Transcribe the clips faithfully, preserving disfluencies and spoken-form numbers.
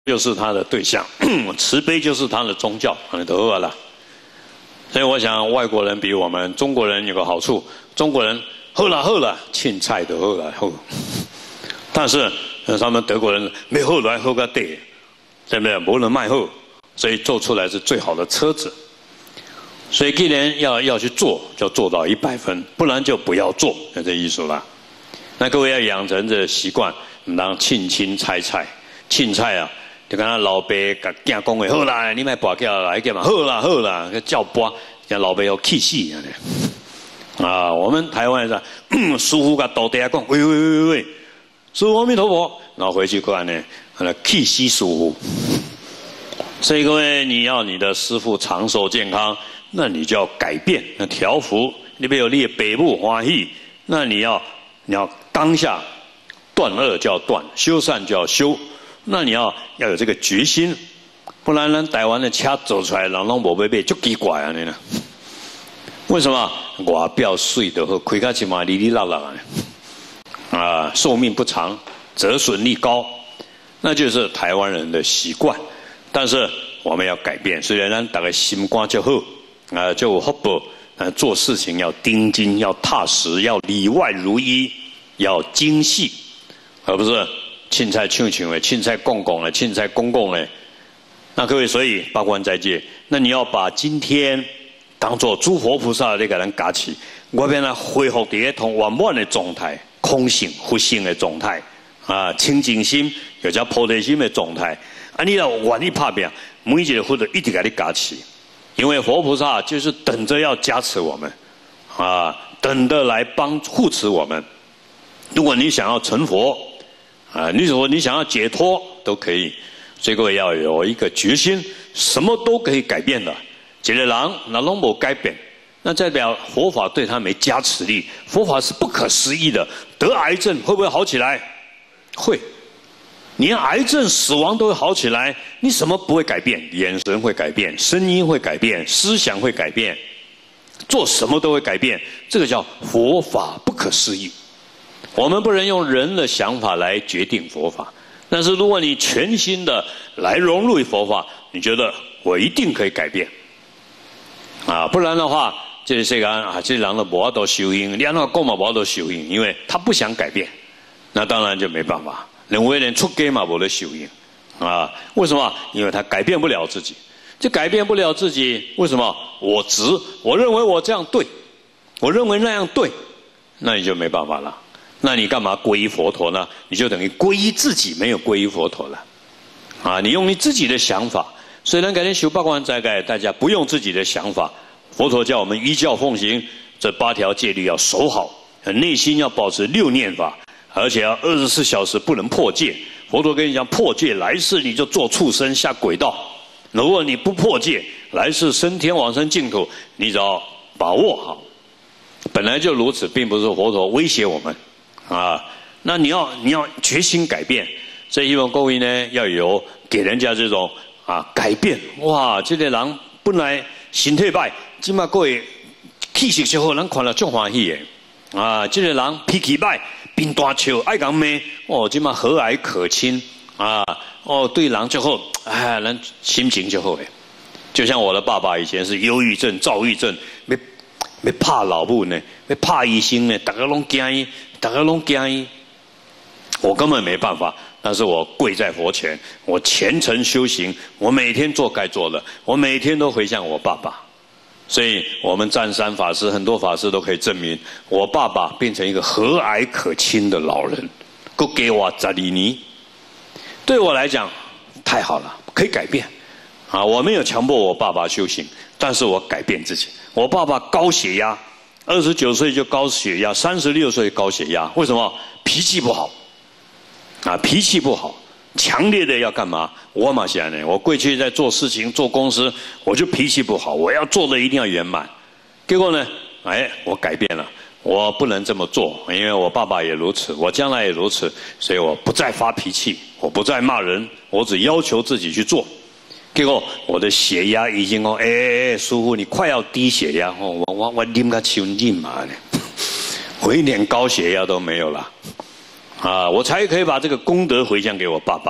就是他的对象，慈悲就是他的宗教，你都饿了。所以我想，外国人比我们中国人有个好处，中国人喝了喝了，青菜都喝了喝，但是他们德国人没喝来喝个对，对不对？没人卖后，所以做出来是最好的车子。所以既然要要去做，就做到一百分，不然就不要做，就这意思啦。那各位要养成这习惯，唔当青青菜菜，青菜啊。就跟他老爸甲囝讲的，好啦，你莫跋筊来叫嘛，好啦好啦，叫跋，叫老爸要气死啊！啊，我们台湾是，师傅甲徒弟讲，喂喂喂喂喂，师父阿弥陀佛，然后回去看呢，那气死师傅。所以各位，你要你的师父长寿健康，那你就要改变，要调伏。你比如你北部欢喜，那你要你要当下断恶就要断，修善就要修。那你要要有这个决心，不然呢，台湾的车走出来，人拢无买买，就奇怪啊！你呢？为什么外表水的好，开卡起码哩哩啦啦啊？啊，寿命不长，折损率高，那就是台湾人的习惯。但是我们要改变，虽然咱大家心肝就好啊，就福报啊，做事情要盯紧，要踏实，要里外如一，要精细，而不是。青菜唱唱的，青菜公公的，青菜公公的。那各位，所以八关斋戒，那你要把今天当作诸佛菩萨的个人加起，我变来恢复第一同圆满的状态，空性、佛性的状态啊，清净心又叫菩提心的状态。啊，你要愿意拍拼，每一个佛都一直给你加起，因为佛菩萨就是等着要加持我们啊，等着来帮护持我们。如果你想要成佛。啊，你说你想要解脱都可以，所以各位要有一个决心，什么都可以改变的。一个人那拢无改变，那代表佛法对他没加持力。佛法是不可思议的，得癌症会不会好起来？会，连癌症死亡都会好起来。你什么不会改变？眼神会改变，声音会改变，思想会改变，做什么都会改变。这个叫佛法不可思议。我们不能用人的想法来决定佛法，但是如果你全心的来融入佛法，你觉得我一定可以改变，啊，不然的话，这个世界啊，这人都无法度修行，你安怎讲嘛无法度修行，因为他不想改变，那当然就没办法。人为人出家嘛无得修行，啊，为什么？因为他改变不了自己，就改变不了自己，为什么？我执，我认为我这样对，我认为那样对，那你就没办法了。那你干嘛皈依佛陀呢？你就等于皈依自己，没有皈依佛陀了，啊！你用你自己的想法。虽然改天修八关斋戒，大家不用自己的想法。佛陀叫我们依教奉行，这八条戒律要守好，内心要保持六念法，而且要二十四小时不能破戒。佛陀跟你讲，破戒来世你就做畜生下轨道。如果你不破戒，来世升天往生净土，你只要把握好。本来就如此，并不是佛陀威胁我们。啊，那你要你要决心改变，所以希望各位呢要有给人家这种啊改变。哇，这个人本来身体歹，今嘛各位气色就好，人看了足欢喜的。啊，这个人脾气歹，变大笑爱讲骂，哦，今嘛和蔼可亲啊，哦对人就好，哎，人心情就好诶。就像我的爸爸以前是忧郁症、躁郁症，要要怕老母呢，要怕医生呢，大家拢惊伊。大家拢惊伊，我根本没办法。但是我跪在佛前，我虔诚修行，我每天做该做的，我每天都回向我爸爸。所以，我们湛山法师很多法师都可以证明，我爸爸变成一个和蔼可亲的老人，够给我十二年。对我来讲，太好了，可以改变。啊，我没有强迫我爸爸修行，但是我改变自己。我爸爸高血压。二十九岁就高血压，三十六岁高血压，为什么？脾气不好，啊，脾气不好，强烈的要干嘛？我嘛想呢，我过去在做事情、做公司，我就脾气不好，我要做的一定要圆满。结果呢，哎，我改变了，我不能这么做，因为我爸爸也如此，我将来也如此，所以我不再发脾气，我不再骂人，我只要求自己去做。结果我的血压已经哦，哎哎哎，师父你快要低血压哦，我我我啉个手忍嘛呢，我一点高血压都没有了，啊，我才可以把这个功德回向给我爸爸。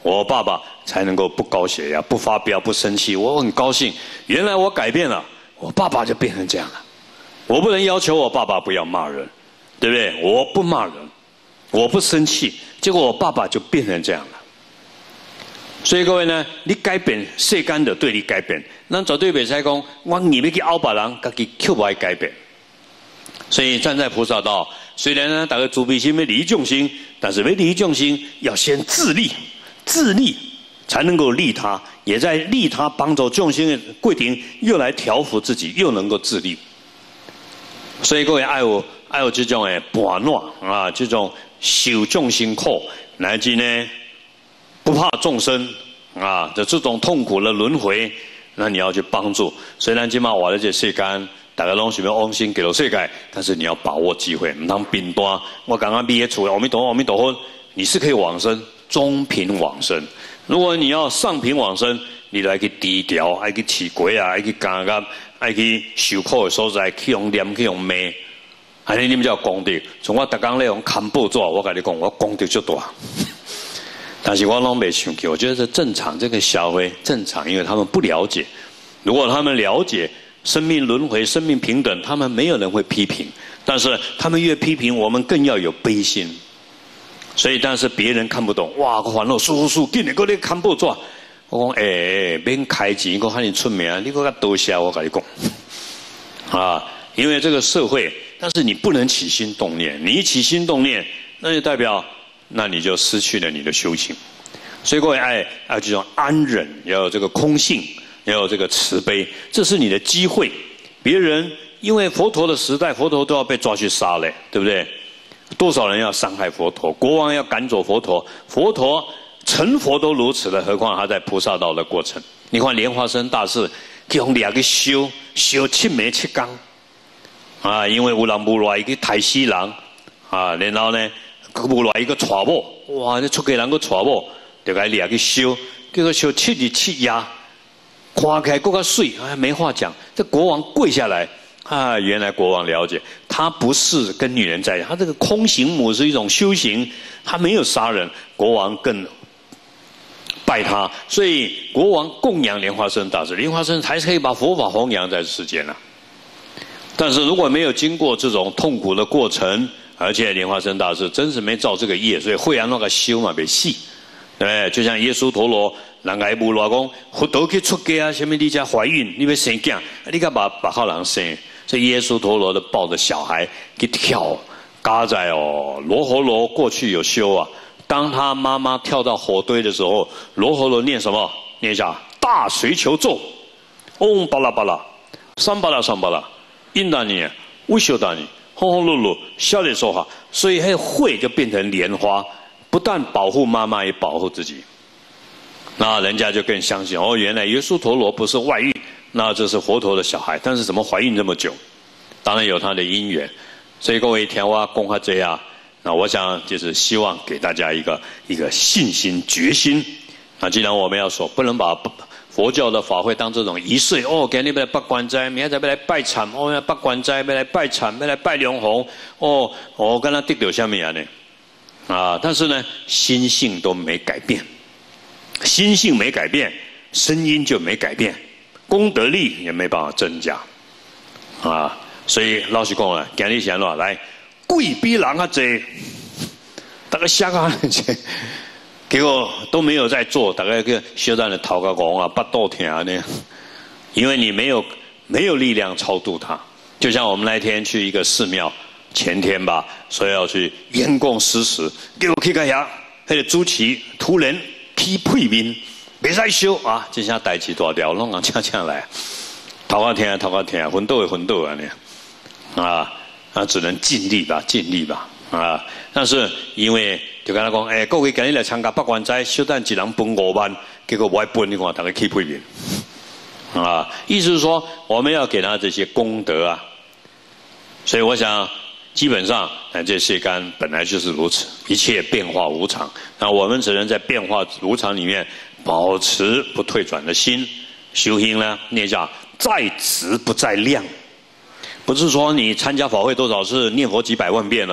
我爸爸才能够不高血压、不发飙、不生气。我很高兴，原来我改变了，我爸爸就变成这样了。我不能要求我爸爸不要骂人，对不对？我不骂人，我不生气，结果我爸爸就变成这样了。所以各位呢，你改变世间就对你改变，咱绝对袂使讲我硬要去拗别人，家己却不爱改变。所以站在菩萨道，虽然呢大家慈悲心要利益众生，但是要利益众生要先自利，自利才能够利他，也在利他帮助众生的过程，又来调伏自己，又能够自利。所以各位爱有爱有这种诶般若啊，这种受众生苦，乃至呢不怕众生啊的这种痛苦的轮回，那你要去帮助。虽然今嘛活在这世间，大家拢想要往生极乐世界，但是你要把握机会，唔通贫惰。我刚刚毕业出来，阿弥陀佛，阿弥陀佛，你是可以往生，中品往生。如果你要上品往生，你就爱去低调，爱去饲鬼啊，爱去干干，爱去受苦的所在，去用念，去用骂，安尼你们叫功德。从我逐工咧用看报纸，我跟你讲，我功德足大。但是我拢没想起，我觉得这正常，这个社会正常，因为他们不了解。如果他们了解生命轮回、生命平等，他们没有人会批评。但是他们越批评，我们更要有悲心。所以，但是别人看不懂，哇，我烦恼，叔叔，今日搁咧看报纸。我讲，哎、欸，免开钱，我喊你出名，你搁较多谢我跟你讲，啊，因为这个社会，但是你不能起心动念，你一起心动念，那就代表。那你就失去了你的修行，所以各位爱要这种安忍，要有这个空性，要有这个慈悲，这是你的机会。别人因为佛陀的时代，佛陀都要被抓去杀嘞，对不对？多少人要伤害佛陀，国王要赶走佛陀，佛陀成佛都如此了，何况他在菩萨道的过程？你看莲花生大士用两个修修七暝七工啊，因为有人无来去抬死人啊，然后呢？无来一个娶某，哇！这出家人个娶某，就该掠去烧，结果烧七日七夜，看起来更加水，哎，没话讲。这国王跪下来，啊，原来国王了解，他不是跟女人在一起，他这个空行母是一种修行，他没有杀人，国王更拜他，所以国王供养莲花生大师，莲花生还是可以把佛法弘扬在世间啊。但是如果没有经过这种痛苦的过程，而且莲花生大师真是没造这个业，所以会让那个修嘛被死，对，就像耶稣陀罗，人家无话讲，佛陀去出家啊，什么你家怀孕，你要生囝，你甲把把好人生，所以耶稣陀罗的抱着小孩去跳，嘎在哦，罗喉罗过去有修啊，当他妈妈跳到火堆的时候，罗喉罗念什么？念一下大随求咒，嗡巴拉巴拉，三巴拉三巴拉，印达尼，维修达尼。轰轰碌碌，笑脸说话，所以那慧就变成莲花，不但保护妈妈，也保护自己。那人家就更相信哦，原来耶稣陀罗不是外遇，那这是佛陀的小孩，但是怎么怀孕这么久？当然有他的因缘。所以各位听我讲下这样，那我想就是希望给大家一个一个信心、决心。那既然我们要说，不能把佛教的法会当这种仪式哦，今日要来拜关斋，明仔再要来拜忏，哦要拜关斋，要来拜忏，要来拜龙红，哦，我跟他得到什么样呢？啊，但是呢，心性都没改变，心性没改变，声音就没改变，功德力也没办法增加，啊，所以老实讲啊，今日想话来，贵比人啊济，大家想啊这。结果都没有在做，大概个小蛋的头壳讲啊，巴肚疼呢，因为你没有没有力量超度他。就像我们那天去一个寺庙，前天吧，说要去烟供施食，结果去看下，那个主持突然起屁面，没使修啊，这下代志大条，弄人呛呛来，头壳疼头壳疼，昏倒的昏倒啊呢，啊，那只能尽力吧，尽力吧，啊，但是因为。就跟他讲，哎、欸，各位今日来参加八关斋，小等一人分五万，结果我还分，你看大家起屁面，啊，意思是说我们要给他这些功德啊，所以我想基本上，哎，这世间本来就是如此，一切变化无常，那我们只能在变化无常里面保持不退转的心，修行呢，念叫在质不在量，不是说你参加法会多少次，念佛几百万遍了。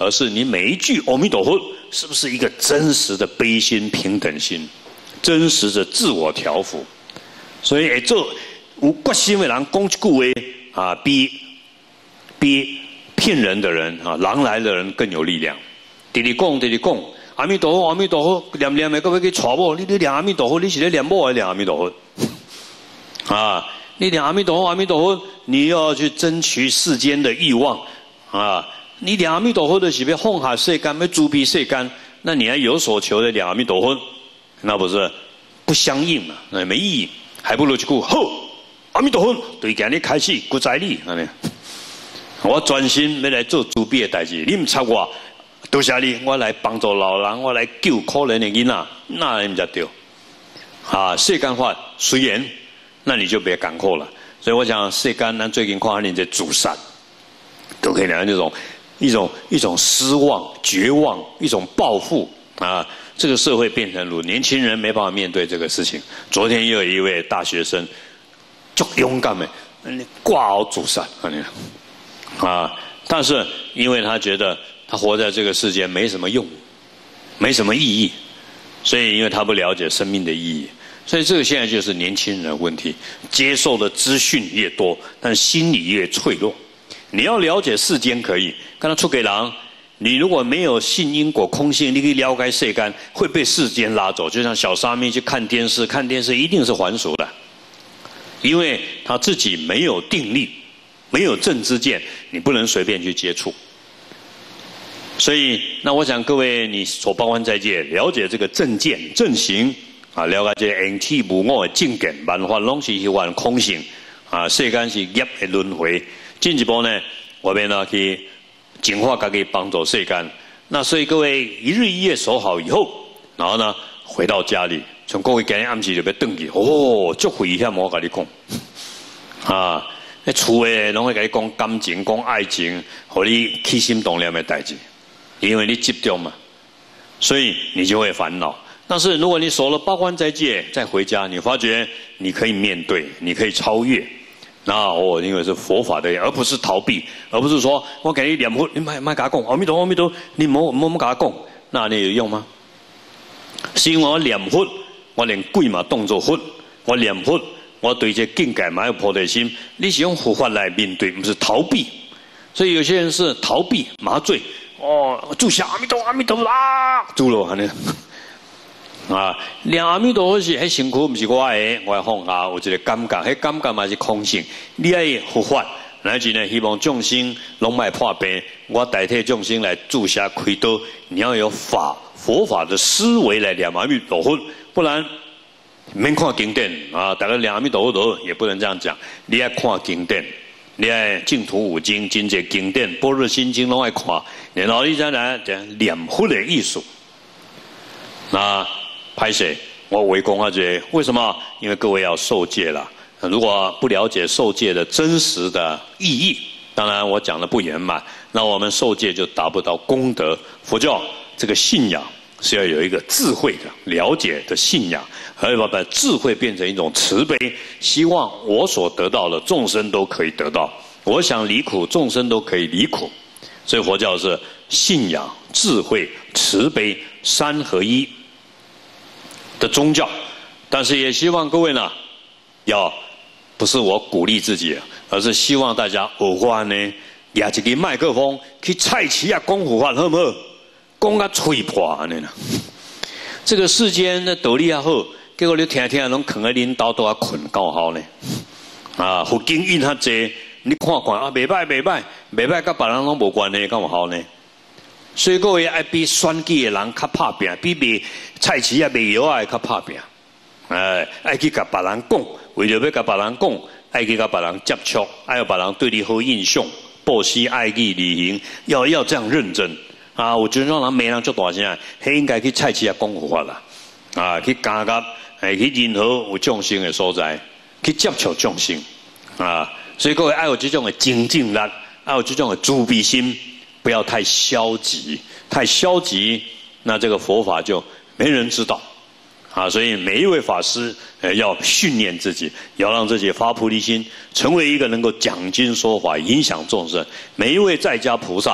而是你每一句阿弥陀佛是不是一个真实的悲心、平等心，真实的自我调伏。所以，会做有决心的人讲一句话啊，比比骗人的人啊，狼来的人更有力量。直直讲，直直讲，阿弥陀佛，阿弥陀佛，念念的，各位去娶某，你你念阿弥陀佛，你是咧念某还是念阿弥陀佛？啊，你念阿弥陀佛，阿弥陀佛，你要去争取世间的欲望啊！你念阿弥陀佛的是要放下世间，要诸彼世间，那你还有所求的念阿弥陀佛，那不是不相应嘛？那没意义，还不如一句好，阿弥陀佛，对今日开始，不在你，安尼。我专心要来做诸彼的代志，你唔插我。多谢你，我来帮助老人，我来救可怜的囡仔，那你才对。啊，世间法随缘，那你就别赶苦了。所以我想，世间咱最近看你在主善，都可以讲这种一种一种失望、绝望，一种报复啊。这个社会变成如年轻人没办法面对这个事情。昨天又有一位大学生，足勇敢的，挂好主善啊，但是因为他觉得。他活在这个世界没什么用，没什么意义，所以因为他不了解生命的意义，所以这个现在就是年轻人的问题，接受的资讯越多，但心理越脆弱。你要了解世间可以，跟他出给人，你如果没有信因果空性，你可以了解世间，会被世间拉走。就像小沙弥去看电视，看电视一定是还俗的，因为他自己没有定力，没有正知见，你不能随便去接触。所以，那我想各位，你所包含在界，了解这个正见、正行啊，了解这缘起无我的正见，万法拢是一幻空性啊，世间是业的轮回。进一步呢，我们呢去净化自己，帮助世间。那所以各位一日一夜守好以后，然后呢回到家里，从各位今日暗时就要登去，哦，足危险，我跟你讲啊，那厝诶拢会跟你讲感情、讲爱情，互你起心动念的代志。因为你执着嘛，所以你就会烦恼。但是如果你守了八关斋戒，再回家，你发觉你可以面对，你可以超越。那我因为是佛法的，而不是逃避，而不是说我给你念佛，你卖卖给他讲，阿弥陀佛，阿弥陀佛，你莫莫莫给他讲，那你有用吗？是因为我念佛，我连鬼嘛当作佛，我念佛，我对这境界嘛有菩提心。你是用佛法来面对，不是逃避。所以有些人是逃避麻醉。哦，注下阿弥陀佛，阿弥陀佛啊，注了安尼啊，念阿弥陀佛是迄辛苦，不是我的，我要放下，有一个感觉，迄感觉嘛是空性。你爱佛法，乃至呢，希望众生拢卖破病，我代替众生来注下开刀。你要有法佛法的思维来念阿弥陀佛，不然免看经典啊，大家念阿弥陀佛也不能这样讲，你要看经典。你爱净土五经、真济经典、般若心经拢爱看，然后你再来讲念佛的艺术。那拍谁？我围攻啊这，为什么？因为各位要受戒了。如果不了解受戒的真实的意义，当然我讲的不圆满，那我们受戒就达不到功德。佛教这个信仰是要有一个智慧的了解的信仰，而要把智慧变成一种慈悲，希望我所得到的众生都可以得到，我想离苦，众生都可以离苦。所以佛教是信仰、智慧、慈悲三合一的宗教。但是也希望各位呢，要不是我鼓励自己，而是希望大家偶然呢，拿一个麦克风去菜市啊讲佛法，好不好？讲到吹破安尼啦，这个世间的道理也好，结果你听听拢藏在恁兜都啊困够好呢。啊，佛经印较济，你看看啊，袂歹袂歹，袂歹，甲别人拢无关系，敢有好呢？所以各位爱比选举的人较拍拼，比卖菜市啊卖药啊较拍拼。哎，爱去甲别人讲，为了要甲别人讲，爱去甲别人接触，爱有别人对你好印象，布施爱意履行，要要这样认真。啊，我觉得让人骂人足大声，迄应该去菜市啊讲佛法啦，啊，去加入，哎，去任何有众生的所在，去接触众生，啊，所以各位爱有这种的精进力，爱有这种的慈悲心，不要太消极，太消极，那这个佛法就没人知道，啊，所以每一位法师，呃，要训练自己，要让自己发菩提心，成为一个能够讲经说法、影响众生。每一位在家菩萨。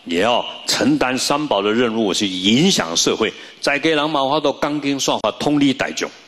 也要承担三宝的任务，去影响社会，再给人嘛法度讲经说法，通理大众。